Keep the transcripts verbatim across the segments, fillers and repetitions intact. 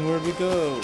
And where'd we go?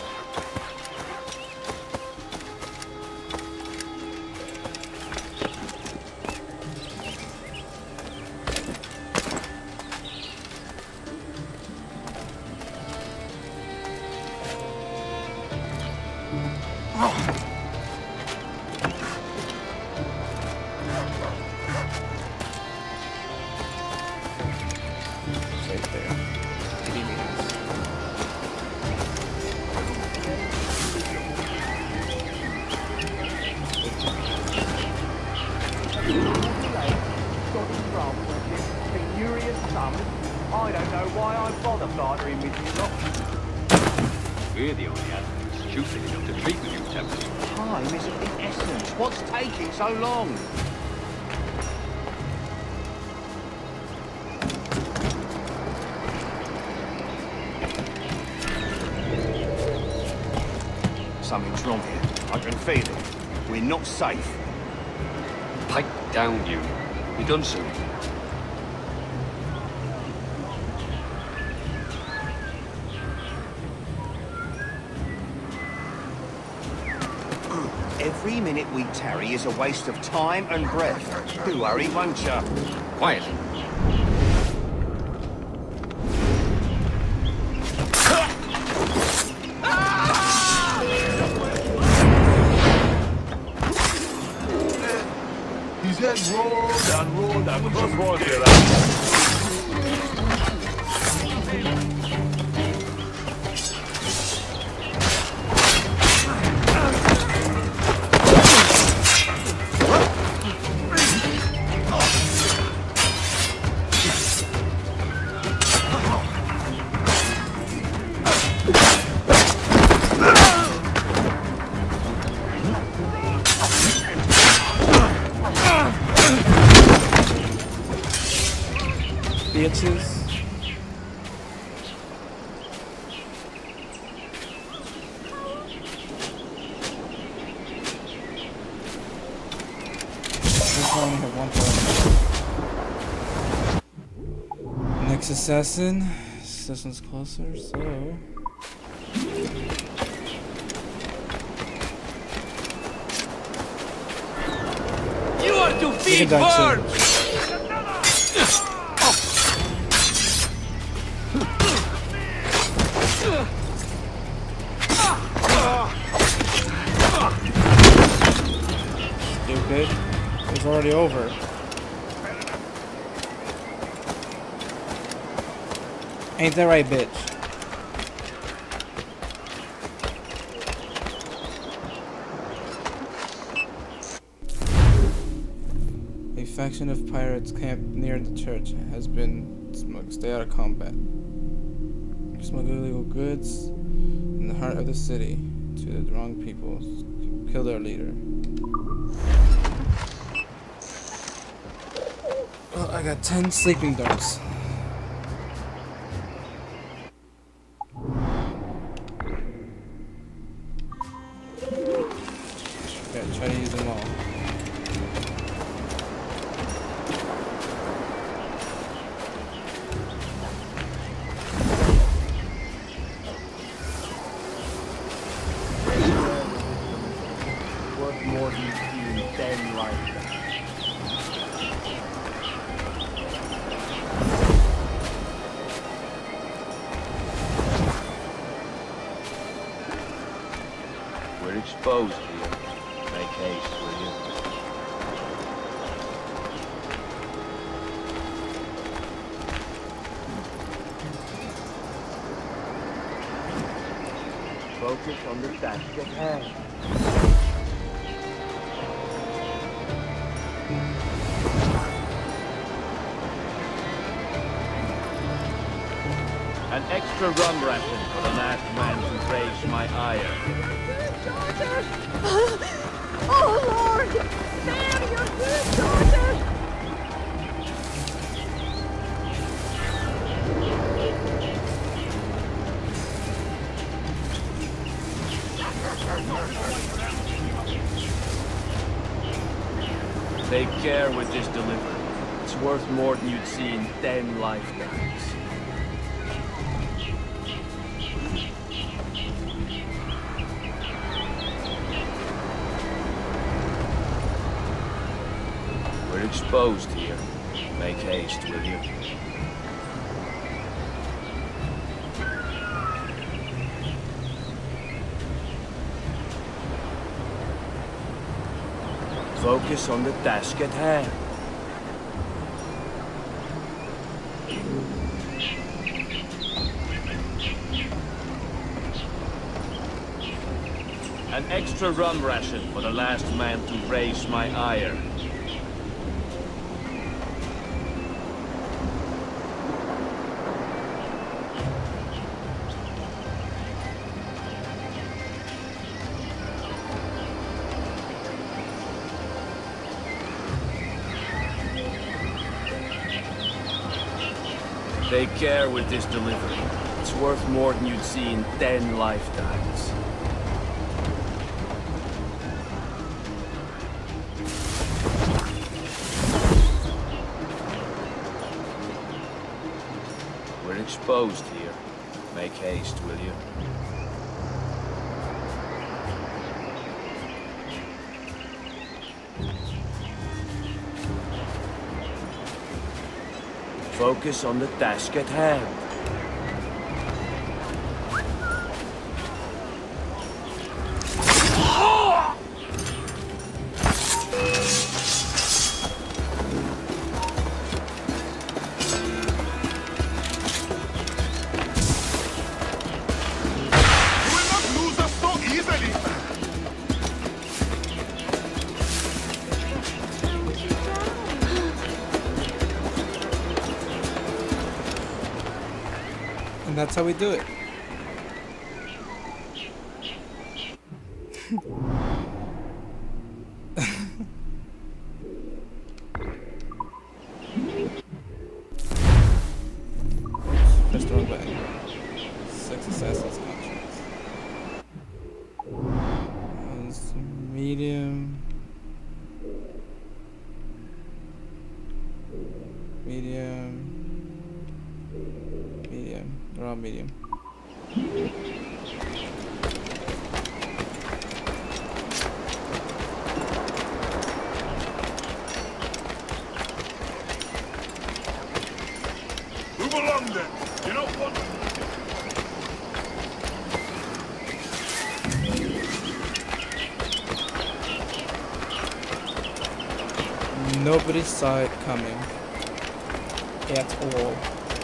I don't know why I bother bartering with you lot. We're the only animals stupid enough to treat with you, Templar. Time is of the essence. What's taking so long? Something's wrong here. I can feel it. We're not safe. Pipe down, you. You done so? Every minute we tarry is a waste of time and breath. Do hurry, won't ya? Quiet. His head rolled and rolled and cross rolled here. Bitches. Only have one person. Next assassin. This one's closer, so. You are to feed birds! Stupid. It's already over. Ain't that right, bitch? A faction of pirates camped near the church has been smuggled. Stay out of combat. Smuggle illegal goods in the heart of the city to the wrong people. Kill their leader. Well, I got ten sleeping darts. Gotta try to use them all. Worth more than you see ten life. We're exposed here. Make haste, will you? Focus on the task at hand. An extra rum ration for the last man who raised my ire. Oh, Lord! Sam, your good daughter! Take care with this delivery. It's worth more than you'd see in ten lifetimes. exposed here. Make haste, will you? Focus on the task at hand. An extra rum ration for the last man to raise my ire. Take care with this delivery. It's worth more than you'd see in ten lifetimes. We're exposed here. Make haste, will you? Focus on the task at hand. And that's how we do it. Press the wrong button. Six assassins contracts. One's medium. Medium. Medium. They're all medium. Move along then. You don't want to. Nobody saw it coming at all.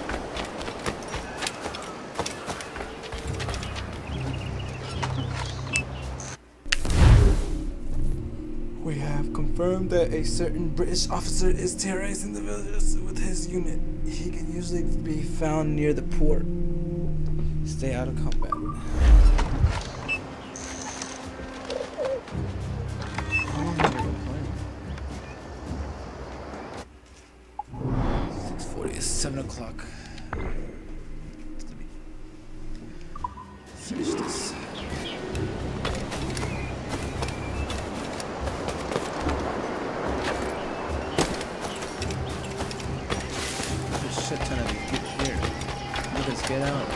We have confirmed that a certain British officer is terrorizing the villagers with his unit. He can usually be found near the port. Stay out of combat. How long have we been playing? six forty is seven o'clock. Finish this. Shit ton of people here. Look us get out.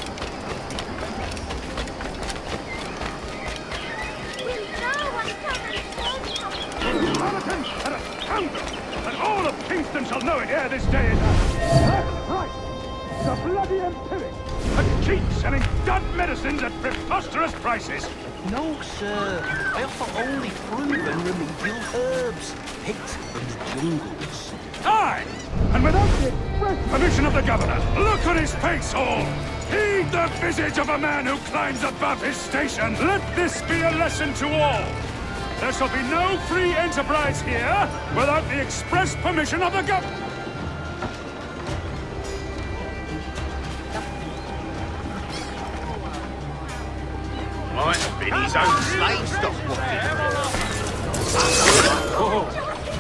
We know what coming. Harlequin and a scoundrel! And all of Kingston shall know it ere this day is out. Right! The bloody empiric! A cheat selling dud medicines at preposterous prices! No, sir. I offer only proven remedial herbs, picked from the jungles. Aye! And without the express permission of the governor, look on his face, all! Heed the visage of a man who climbs above his station! Let this be a lesson to all! There shall be no free enterprise here without the express permission of the governor! Might have been his own slave stock. Oh.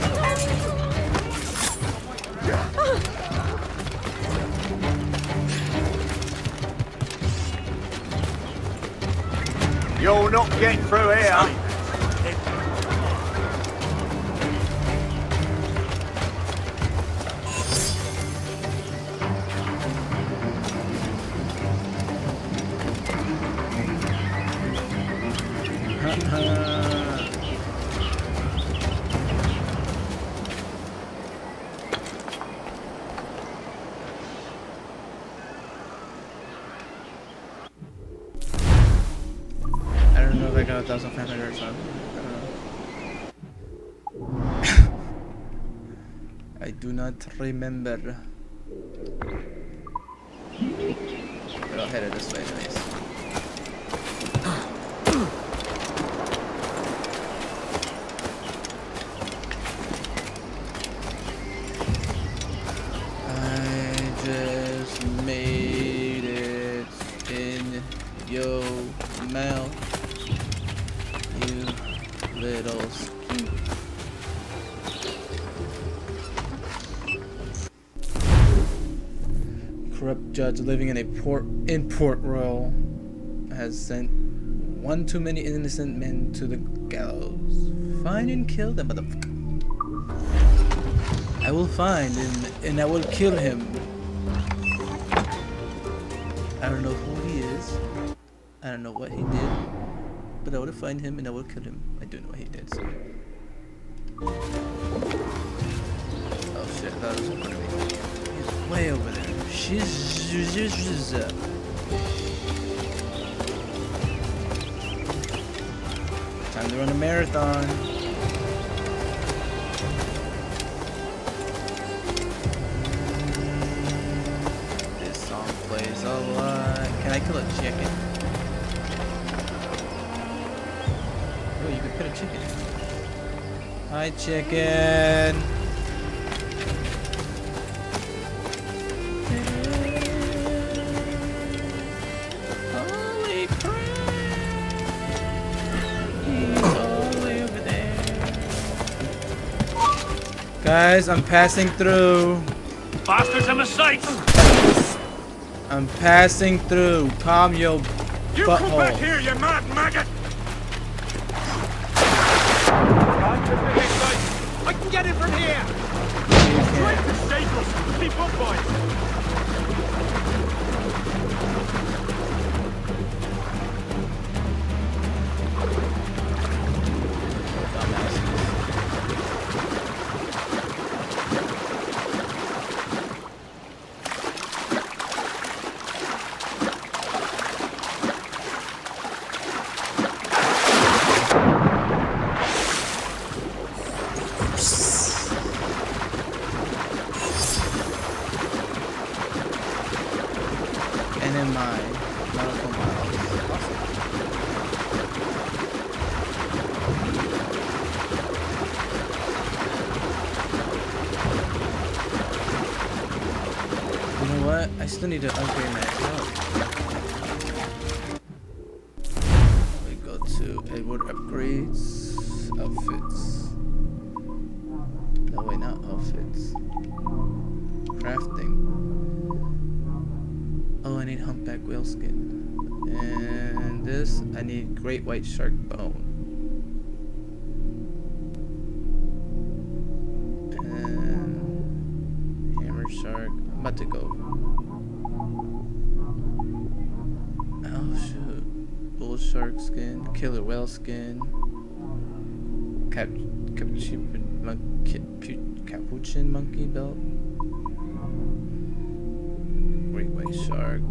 You'll not get through here. five thousand five hundred or something. I don't know. I do not remember. But I'll head it this way anyways. Made it in your mouth, you little scoop. Corrupt judge living in a port in Port Royal has sent one too many innocent men to the gallows. Find and kill them, motherfucker. I will find him and I will kill him. I don't know who he is. I don't know what he did. But I will find him and I will kill him. I do know what he did, so. Oh shit, that was in front of me. He's way over there. She's time to run a marathon. Plays a lot. Can I kill a chicken? Oh, you can pet a chicken. Hi, chicken. Holy crap! He's all the way over there. Guys, I'm passing through. Bastards in the sights! I'm passing through. Calm your You butthole. come back here, you mad maggot! I can get it from here! Try to save us! Keep up, boys! I still need to upgrade my account. We go to Edward upgrades, outfits. No wait, not outfits. Crafting. Oh, I need humpback whale skin. And this, I need great white shark bone. And hammer shark. I'm about to go. Oh shoot. Bull shark skin, killer whale skin, cap capuchin monkey, capuchin monkey belt, great white shark.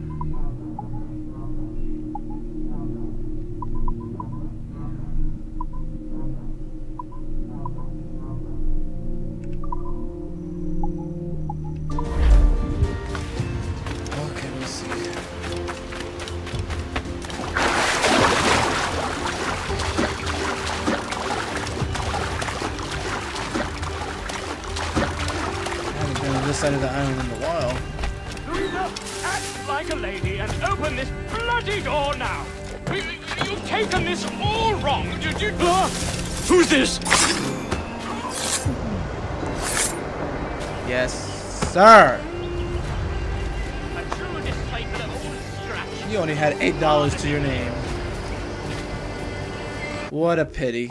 Side of the island in a while. Louisa, act like a lady and open this bloody door now. You've taken this all wrong. You, you... Ah! Who's this? Yes, sir. A true disciple of old scratch. You only had eight dollars to your name. What a pity.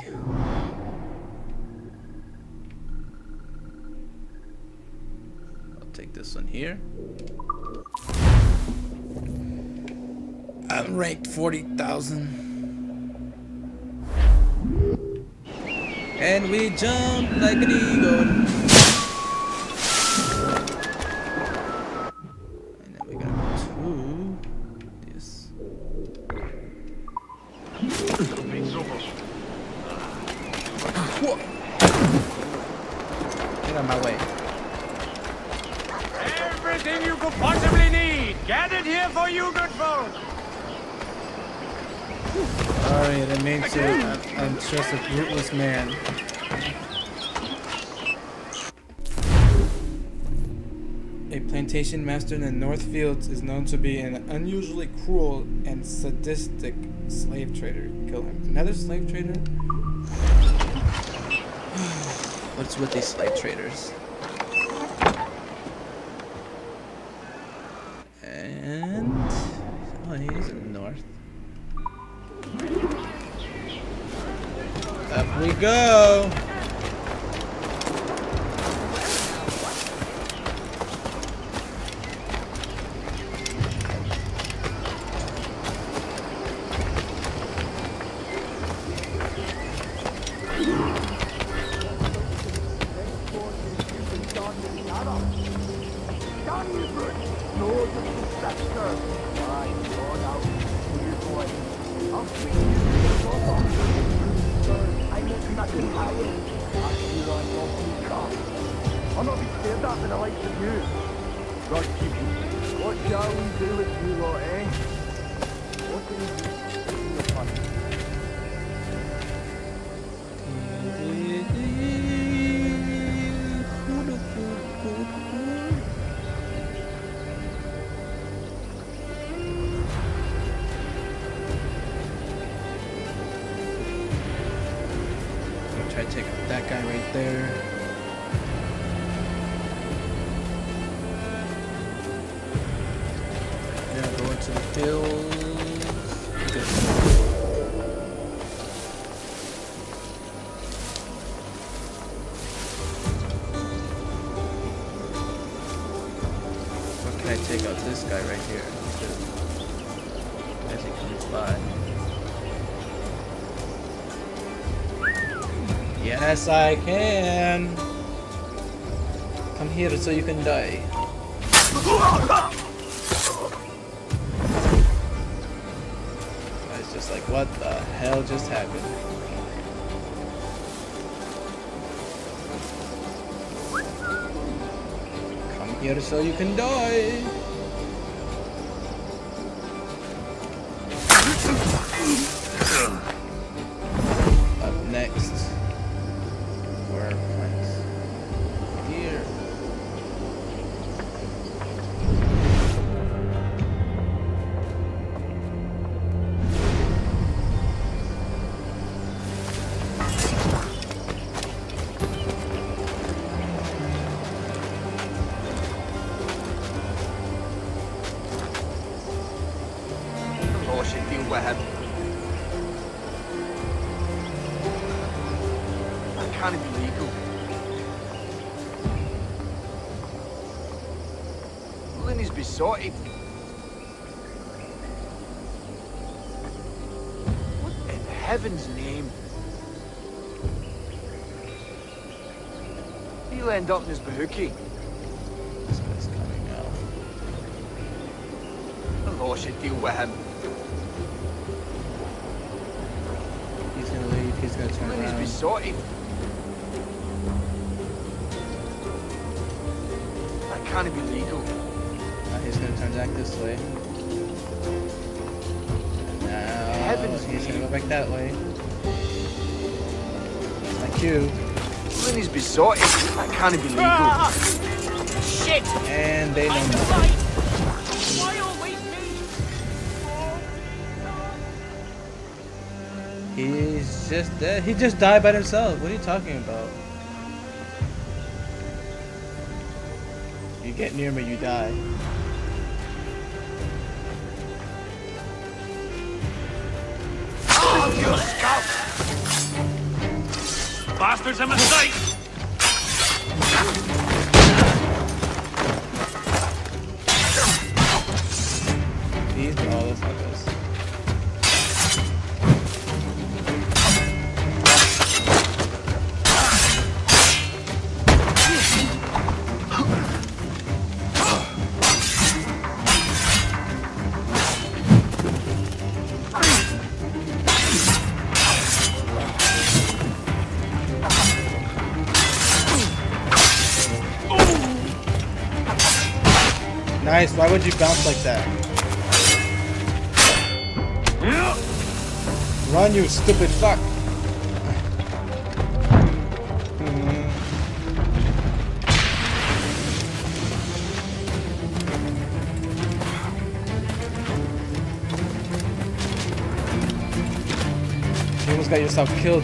Take this one here. I'm ranked forty thousand. And we jump like an eagle. And then we're gonna go to this. Get out of my way. Everything you could possibly need, gathered here for you, good folk. Sorry, that means you. I'm, I'm just a rootless man. A plantation master in the North Fields is known to be an unusually cruel and sadistic slave trader. Kill him. Another slave trader? What's with these slave traders? And oh, he's in the north. Up we go. I'm not be scared that for the likes of you. Right, people, what shall we do with you lot, eh? What do you do in the fun? I'm gonna try to take out that guy right there. To the hills. Okay. Or can I take out this guy right here too? As he comes by. Yes, I can. Come here so you can die. Just like, what the hell just happened? Come here so you can die. Up next, where plants? Here. Can't be legal. Linny's besotted. What in heaven's name? He'll end up in his bahookie. This guy's coming out. The law should deal with him. He's gonna leave, he's gonna turn Linny's around. besotted. Can't be legal. Now he's gonna turn back this way. And now Heavens he's me. gonna go back that way. That's my cue. Linny's besotted. That can't be legal. Ah! Shit! And they I'm don't know. right. Why always me? He's just dead. He just died by himself. What are you talking about? You get near me, you die. Oh, you scout! Bastards, a mistake! These are all the fuckers. Christ, why would you bounce like that? Run, you stupid fuck! You almost got yourself killed.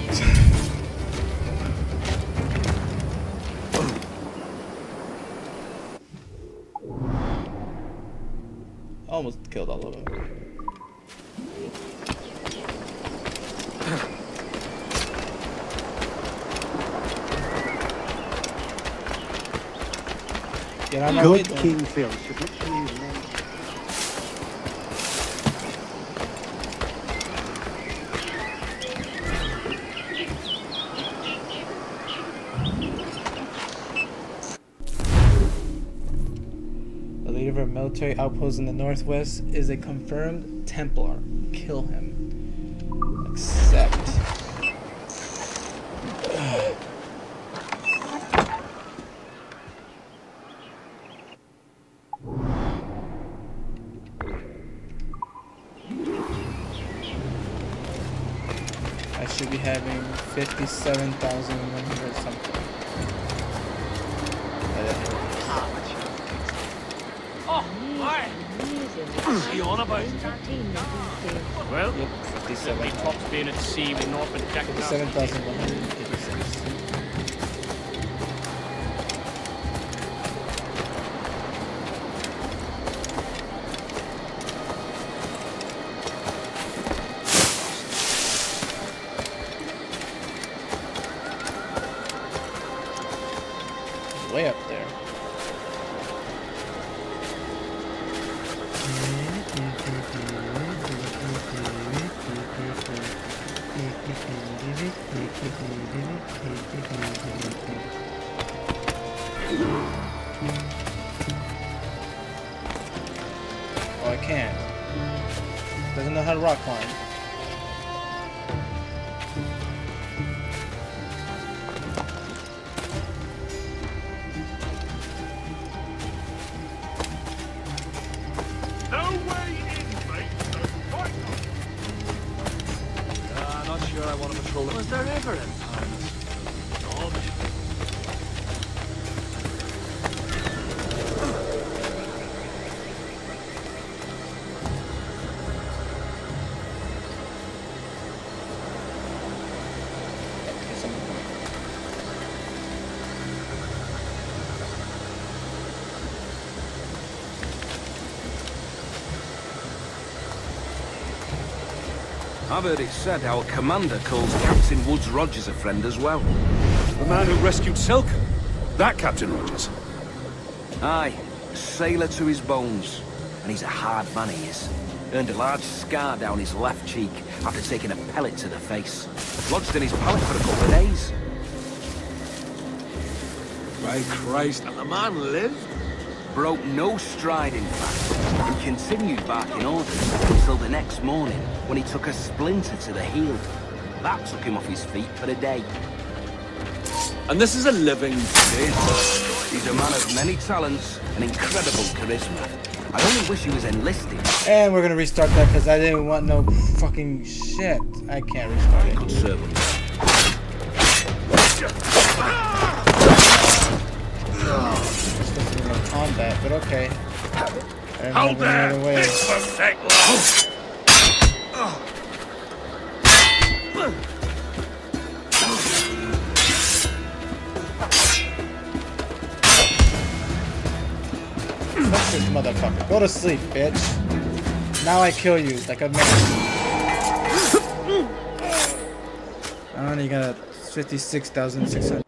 Almost killed all of them. Get on my way, Good King Phil should make sure you land. The leader of a military outpost in the northwest is a confirmed Templar. Kill him. Accept. I should be having fifty-seven thousand one hundred something. Oh, my! What's he on about? Well, Yep, fifty-seven. tops being at sea with Northman Jack. fifty-seven thousand one hundred eighty-six. Way up there. Oh, I can't. Doesn't know how to rock climb. No way in, mate. Fight on. Uh, not sure I want to patrol it. Was there ever a time? I've heard it said our commander calls Captain Woods Rogers a friend as well. The man who rescued Selka. That Captain Rogers. Aye, a sailor to his bones. And he's a hard man, he is. Earned a large scar down his left cheek after taking a pellet to the face. Lodged in his pallet for a couple of days. By Christ, and the man lived? Broke no stride, in fact, and continued barking orders until the next morning, when he took a splinter to the heel. That took him off his feet for a day. And this is a living thing. He's a man of many talents and incredible charisma. I only wish he was enlisted. And we're gonna restart that because I didn't want no fucking shit. I can't restart it. Could serve him. Combat, but okay. I don't Hold have any other there! way. This won't take long! Fuck this motherfucker. Go to sleep, bitch. Now I kill you like a man. I only got fifty-six thousand six hundred.